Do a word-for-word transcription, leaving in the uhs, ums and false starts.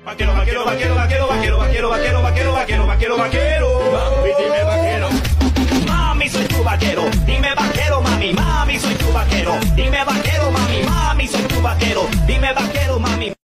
Vaquero, vaquero, vaquero, vaquero, vaquero, vaquero, vaquero, vaquero, vaquero, vaquero, vaquero. Mami, dime vaquero. Mami, soy tu vaquero. Dime vaquero, mami, mami, soy tu vaquero. Dime vaquero, mami, mami, soy tu vaquero. Dime vaquero.